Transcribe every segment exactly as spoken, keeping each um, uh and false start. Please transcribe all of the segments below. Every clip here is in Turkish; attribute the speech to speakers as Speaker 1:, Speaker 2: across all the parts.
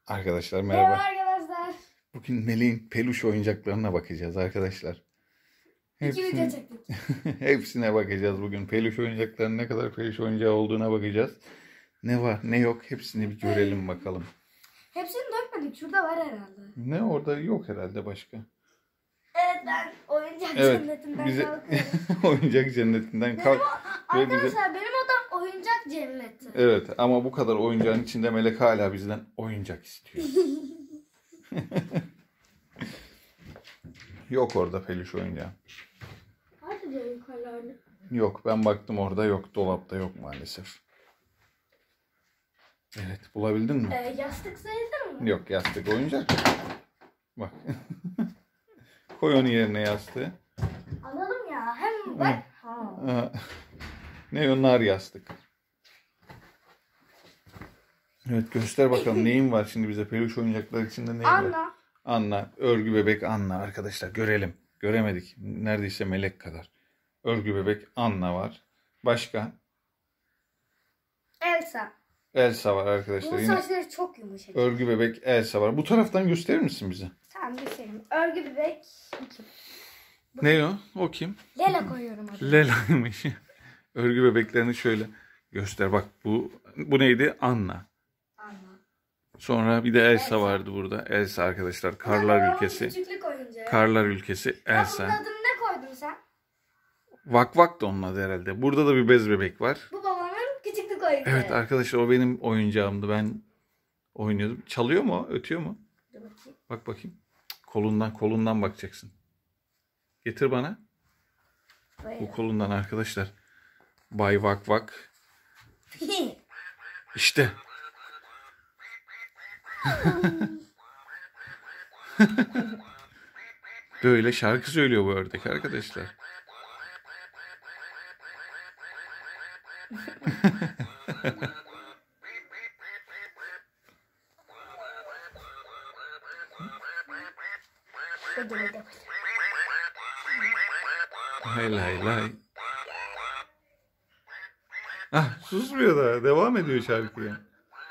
Speaker 1: Arkadaşlar merhaba.
Speaker 2: Merhaba arkadaşlar.
Speaker 1: Bugün Melih'in peluş oyuncaklarına bakacağız arkadaşlar.
Speaker 2: İki video çektik.
Speaker 1: Hepsine bakacağız bugün. Peluş oyuncakların ne kadar peluş oyuncağı olduğuna bakacağız. Ne var ne yok hepsini bir görelim bakalım.
Speaker 2: Hepsini dökmedik. Şurada var herhalde.
Speaker 1: Ne orada yok herhalde başka.
Speaker 2: Evet ben oyuncak
Speaker 1: Evet,
Speaker 2: cennetinden
Speaker 1: bize...
Speaker 2: kalkıyorum.
Speaker 1: oyuncak cennetinden
Speaker 2: Benim
Speaker 1: kalk.
Speaker 2: o...
Speaker 1: Ve
Speaker 2: Arkadaşlar
Speaker 1: bize...
Speaker 2: benim odam oyuncak cenneti.
Speaker 1: Evet ama bu kadar oyuncağın içinde Melek hala bizden oyuncak istiyor. Yok orada peluş oyuncağı.
Speaker 2: Hadi diyor yukarılarda.
Speaker 1: Yok ben baktım orada yok. Dolapta yok maalesef. Evet bulabildin mi?
Speaker 2: Ee, yastık sayılır mı?
Speaker 1: Yok yastık oyuncak. Bak. Koy onu yerine yastığı.
Speaker 2: Alalım ya. Hem bak. Ha.
Speaker 1: Ne o nar yastık. Evet göster bakalım neyin var şimdi bize peluş oyuncaklar içinde neyin var?
Speaker 2: Anna.
Speaker 1: Anna. Örgü bebek Anna arkadaşlar görelim. Göremedik. Neredeyse melek kadar. Örgü bebek Anna var. Başka?
Speaker 2: Elsa.
Speaker 1: Elsa var arkadaşlar.
Speaker 2: Bunun
Speaker 1: Yine
Speaker 2: saçları çok yumuşak.
Speaker 1: örgü bebek Elsa var. Bu taraftan gösterir misin bize?
Speaker 2: Tamam göstereyim. Örgü bebek. iki.
Speaker 1: Ne o? O kim?
Speaker 2: Lela koyuyorum hadi.
Speaker 1: Lela'ymış. Örgü bebeklerini şöyle göster. Bak bu bu neydi? Anna.
Speaker 2: Anna.
Speaker 1: Sonra bir de Elsa,
Speaker 2: Elsa.
Speaker 1: vardı burada. Elsa arkadaşlar. Karlar ülkesi.
Speaker 2: Küçüklük oyuncağı.
Speaker 1: Karlar ülkesi
Speaker 2: Ya bunun
Speaker 1: Elsa.
Speaker 2: adını ne koydun sen?
Speaker 1: Vak Vak da onun adı herhalde. Burada da bir bez bebek var.
Speaker 2: Bu babamın küçüklük oyuncağı.
Speaker 1: Evet arkadaşlar o benim oyuncağımdı. Ben oynuyordum. Çalıyor mu? Ötüyor mu?
Speaker 2: Dur bakayım.
Speaker 1: Bak bakayım. Kolundan kolundan bakacaksın. Getir bana.
Speaker 2: Böyle.
Speaker 1: Bu kolundan arkadaşlar. Bay Vak Vak. İşte. Böyle şarkı söylüyor bu ördek arkadaşlar. Lay lay lay. Ah susmuyor da devam ediyor şarkıya.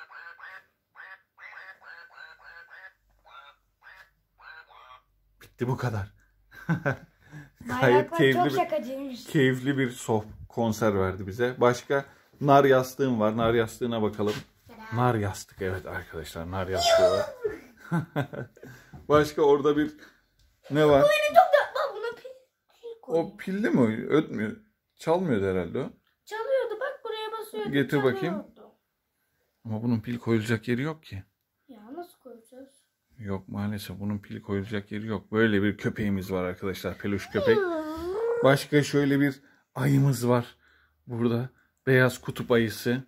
Speaker 1: Bitti bu kadar. Gayet keyifli
Speaker 2: çok
Speaker 1: bir,
Speaker 2: şakacıymış.
Speaker 1: keyifli bir soh konser verdi bize. Başka nar yastığım var. Nar yastığına bakalım. Nar yastık evet arkadaşlar nar yastığı var. Başka orada bir ne var?
Speaker 2: Bu benim çok da... Bak buna pil, pil koy.
Speaker 1: O pilli mi o? Ötmüyor. Çalmıyordu herhalde o.
Speaker 2: Çalıyordu bak buraya basıyordu.
Speaker 1: Getir
Speaker 2: çalıyordu.
Speaker 1: bakayım. Ama bunun pil koyulacak yeri yok ki.
Speaker 2: Ya nasıl koyacağız?
Speaker 1: Yok maalesef bunun pil koyulacak yeri yok. Böyle bir köpeğimiz var arkadaşlar. Peluş köpek. Başka şöyle bir ayımız var. Burada beyaz kutup ayısı.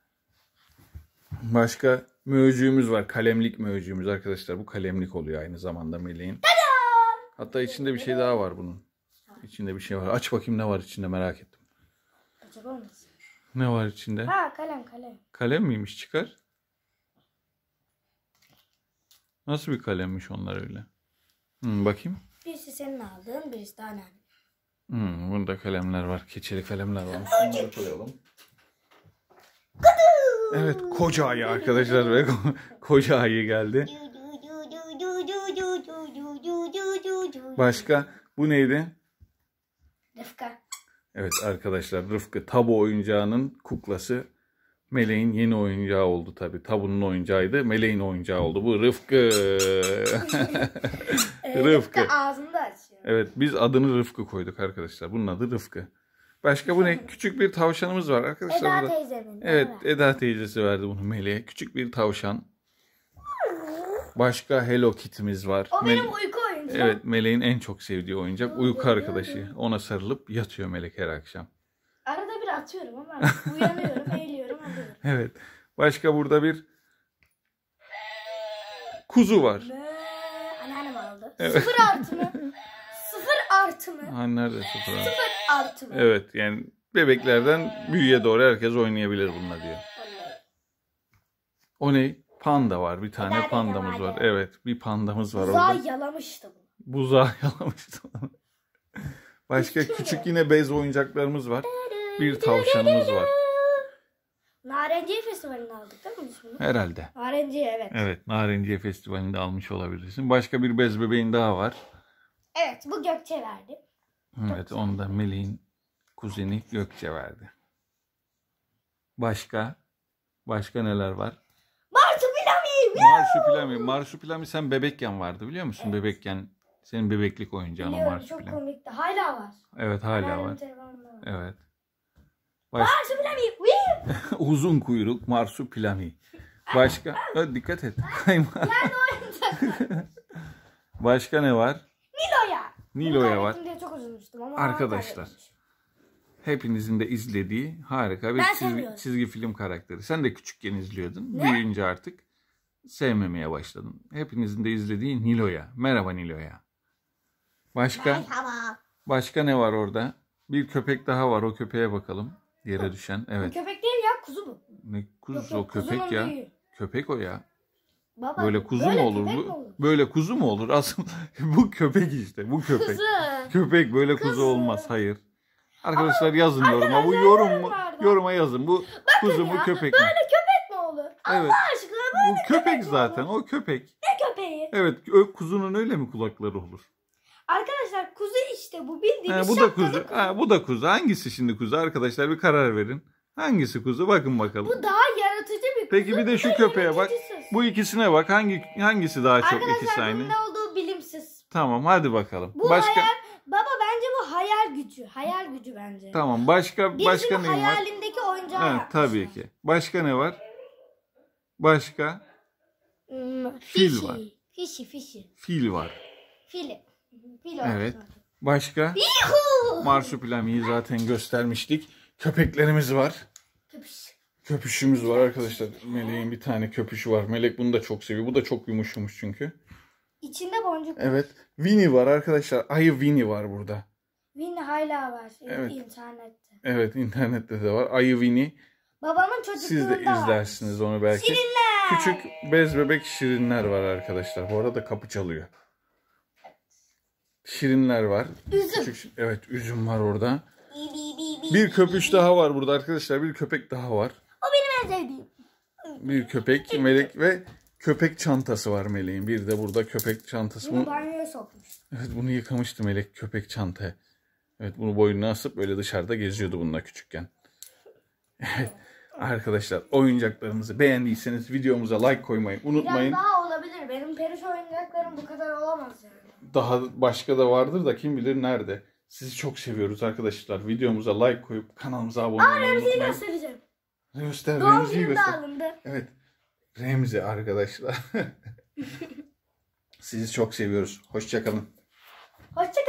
Speaker 1: Başka möcüğümüz var. Kalemlik möcüğümüz arkadaşlar. Bu kalemlik oluyor aynı zamanda meleğin. Hatta içinde bir şey daha var bunun. İçinde bir şey var. Aç bakayım ne var içinde merak ettim.
Speaker 2: Acaba nasıl?
Speaker 1: Ne var içinde?
Speaker 2: Ha kalem kalem.
Speaker 1: Kalem miymiş çıkar? Nasıl bir kalemmiş onlar öyle? Hmm, bakayım.
Speaker 2: Birisi senin aldığın birisi de anneannem.
Speaker 1: Hmm, bunda kalemler var. Keçeli kalemler var. Bunları koyalım. Evet koca ayı arkadaşlar ve koca ayı geldi. Başka bu neydi?
Speaker 2: Rıfka.
Speaker 1: Evet arkadaşlar Rıfkı Tabu oyuncağının kuklası. Meleğin yeni oyuncağı oldu tabi. Tabu'nun oyuncağıydı. Meleğin oyuncağı oldu. Bu Rıfkı.
Speaker 2: Ee,
Speaker 1: Rıfkı.
Speaker 2: Rıfka ağzını da açıyor.
Speaker 1: Evet biz adını Rıfkı koyduk arkadaşlar. Bunun adı Rıfkı. Başka bu ne? Küçük bir tavşanımız var arkadaşlar.
Speaker 2: Eda
Speaker 1: burada.
Speaker 2: teyzemin.
Speaker 1: Evet Eda teyzesi verdi bunu Meleğe. Küçük bir tavşan. Başka Hello Kitty'miz var.
Speaker 2: O benim
Speaker 1: Mele-
Speaker 2: uyku oyuncağım.
Speaker 1: Evet Meleğin en çok sevdiği oyuncak. Uyku arkadaşı. Ona sarılıp yatıyor Melek her akşam.
Speaker 2: Arada bir atıyorum ama uyanıyorum, eğiliyorum, alıyorum.
Speaker 1: Evet. Başka burada bir kuzu var.
Speaker 2: Ve anneannem aldı.
Speaker 1: Evet.
Speaker 2: Sıfır artı mı? Sıfır artı mı?
Speaker 1: Ha, nerede sıfır? abi?
Speaker 2: Sıfır artı mı?
Speaker 1: Evet yani bebeklerden büyüğe doğru herkes oynayabilir bununla diyor. O ne? Panda var. Bir tane
Speaker 2: Eda
Speaker 1: pandamız
Speaker 2: teyze
Speaker 1: var.
Speaker 2: vardı.
Speaker 1: Evet bir pandamız var
Speaker 2: Uzağı
Speaker 1: orada.
Speaker 2: yalamıştı bu.
Speaker 1: Buzağı yalamıştı. Başka küçük yine bez oyuncaklarımız var. Bir tavşanımız var.
Speaker 2: Narenciye Festivali'nde aldık değil mi biz bunu?
Speaker 1: Herhalde.
Speaker 2: Narenciye evet.
Speaker 1: Evet, Narenciye Festivali'nde almış olabilirsin. Başka bir bez bebeğin daha var.
Speaker 2: Evet, bu Gökçe verdi.
Speaker 1: Evet, onu da Melih'in kuzeni Gökçe verdi. Başka? Başka neler var?
Speaker 2: Marsupilami!
Speaker 1: Marsupilami. Marsupilami sen bebekken vardı biliyor musun?
Speaker 2: Evet.
Speaker 1: Bebekken senin bebeklik oyuncağın o
Speaker 2: Biliyorum, çok
Speaker 1: Marsupilami.
Speaker 2: komikti. Hala var.
Speaker 1: Evet, hala
Speaker 2: Anneannemin
Speaker 1: var.
Speaker 2: telefonunda var.
Speaker 1: Evet. Baş...
Speaker 2: Marsupilami! Wii!
Speaker 1: Uzun kuyruk Marsupilami. Başka? Ö, dikkat et. Kayma.
Speaker 2: Nerede oyuncaklar?
Speaker 1: Başka ne var?
Speaker 2: Nilo'ya.
Speaker 1: Nilo'ya
Speaker 2: Bunu
Speaker 1: var.
Speaker 2: kaybettim diye çok üzülmüştüm ama
Speaker 1: Arkadaşlar.
Speaker 2: kaybetmiş.
Speaker 1: Hepinizin de izlediği harika bir
Speaker 2: Ben
Speaker 1: çizgi,
Speaker 2: sevmiyorum.
Speaker 1: çizgi film karakteri. Sen de küçükken izliyordun.
Speaker 2: Ne?
Speaker 1: Büyüyünce artık sevmemeye başladın. Hepinizin de izlediği Nilo'ya. Merhaba Nilo'ya. Başka?
Speaker 2: Merhaba.
Speaker 1: Başka ne var orada? Bir köpek daha var. O köpeğe bakalım. Yere düşen.
Speaker 2: Bu
Speaker 1: Evet.
Speaker 2: köpek değil ya, kuzu bu.
Speaker 1: Ne kuzusu
Speaker 2: Yok,
Speaker 1: o
Speaker 2: yok,
Speaker 1: köpek
Speaker 2: kuzunun
Speaker 1: ya.
Speaker 2: büyüğü.
Speaker 1: Köpek o ya.
Speaker 2: Baba,
Speaker 1: Böyle kuzu
Speaker 2: böyle
Speaker 1: mu olur?
Speaker 2: köpek
Speaker 1: Bu,
Speaker 2: mi olur?
Speaker 1: böyle kuzu mu olur? Asıl bu köpek işte. Bu köpek.
Speaker 2: Kuzu.
Speaker 1: Köpek böyle kuzu
Speaker 2: Kuzu.
Speaker 1: olmaz. Hayır. Arkadaşlar yazın yoruma. Bu
Speaker 2: arkadaşlar
Speaker 1: yorum mu?
Speaker 2: yorumlarda.
Speaker 1: Yoruma yazın. Bu kuzu mu
Speaker 2: Ya,
Speaker 1: köpek mi?
Speaker 2: Böyle köpek mi olur?
Speaker 1: Evet.
Speaker 2: Allah aşkına böyle
Speaker 1: Bu köpek
Speaker 2: mi
Speaker 1: zaten.
Speaker 2: olur?
Speaker 1: O köpek.
Speaker 2: Ne köpeği?
Speaker 1: Evet. Ö, kuzunun öyle mi kulakları olur?
Speaker 2: Arkadaşlar kuzu işte bu bildiğimiz
Speaker 1: Ha, bu da
Speaker 2: şapkalı
Speaker 1: kuzu. Ha, bu da kuzu. Hangisi şimdi kuzu? Arkadaşlar bir karar verin. Hangisi kuzu? Bakın bakalım.
Speaker 2: Bu daha yaratıcı bir kuzu.
Speaker 1: Peki bir de şu
Speaker 2: bu da
Speaker 1: köpeğe bak.
Speaker 2: yaratıcısız.
Speaker 1: Bu ikisine bak. Hangi hangisi daha çok ikisi
Speaker 2: Arkadaşlar
Speaker 1: aynı?
Speaker 2: bunun ne olduğu bilimsiz.
Speaker 1: Tamam hadi bakalım.
Speaker 2: Bu
Speaker 1: Başka
Speaker 2: hayal, baba bence bu hayal gücü. Hayal gücü bence.
Speaker 1: Tamam. Başka
Speaker 2: Bizim
Speaker 1: başka ne var?
Speaker 2: hayalimdeki oyuncağı
Speaker 1: Evet,
Speaker 2: yapmışlar.
Speaker 1: tabii ki. Başka ne var? Başka
Speaker 2: Hmm,
Speaker 1: Fil
Speaker 2: fişi.
Speaker 1: var.
Speaker 2: Fişi fişi.
Speaker 1: fil var.
Speaker 2: Fili. Fil
Speaker 1: Evet.
Speaker 2: olmuş.
Speaker 1: Başka
Speaker 2: Yuhuu!
Speaker 1: Marsupilami'yi zaten göstermiştik. Köpeklerimiz var.
Speaker 2: Köpüş.
Speaker 1: Köpüşümüz var arkadaşlar. Meleğin bir tane köpüşü var. Melek bunu da çok seviyor. Bu da çok yumuşamış çünkü.
Speaker 2: İçinde boncuk.
Speaker 1: Evet. Winnie var arkadaşlar. Ayı Winnie var burada.
Speaker 2: Winnie hala var.
Speaker 1: Evet.
Speaker 2: İnternette.
Speaker 1: Evet, internette de var. Ayı Winnie.
Speaker 2: Babamın çocukluğunda
Speaker 1: Siz de
Speaker 2: var.
Speaker 1: izlersiniz onu belki.
Speaker 2: Şirinler.
Speaker 1: Küçük bez bebek şirinler var arkadaşlar. Bu arada kapı çalıyor. Şirinler var.
Speaker 2: Üzüm.
Speaker 1: Küçük, evet, üzüm var orada.
Speaker 2: Bi, bi, bi, bi,
Speaker 1: Bir
Speaker 2: bi,
Speaker 1: köpüş
Speaker 2: bi.
Speaker 1: daha var burada arkadaşlar. Bir köpek daha var.
Speaker 2: O benim en sevdiğim.
Speaker 1: Bir köpek, melek ve köpek çantası var Meleğin. Bir de burada köpek çantası.
Speaker 2: Bunu
Speaker 1: Bunu,
Speaker 2: banyoya sokmuş.
Speaker 1: evet, bunu yıkamıştı Melek köpek çantaya. Evet, bunu boynuna asıp böyle dışarıda geziyordu bununla küçükken. Evet. Arkadaşlar oyuncaklarımızı beğendiyseniz videomuza like koymayı
Speaker 2: Biraz
Speaker 1: unutmayın.
Speaker 2: daha olabilir. Benim peluş oyuncaklarım bu kadar olamaz yani.
Speaker 1: Daha başka da vardır da kim bilir nerede. Sizi çok seviyoruz arkadaşlar. Videomuza like koyup kanalımıza abone
Speaker 2: Aa,
Speaker 1: olmayı
Speaker 2: Remzi'yi
Speaker 1: unutmayın.
Speaker 2: göstereceğim.
Speaker 1: Göster
Speaker 2: Doğum
Speaker 1: Remzi'yi
Speaker 2: günümde
Speaker 1: göster.
Speaker 2: alındı.
Speaker 1: Evet. Remzi arkadaşlar. Sizi çok seviyoruz. Hoşça kalın.
Speaker 2: Hoşçakalın.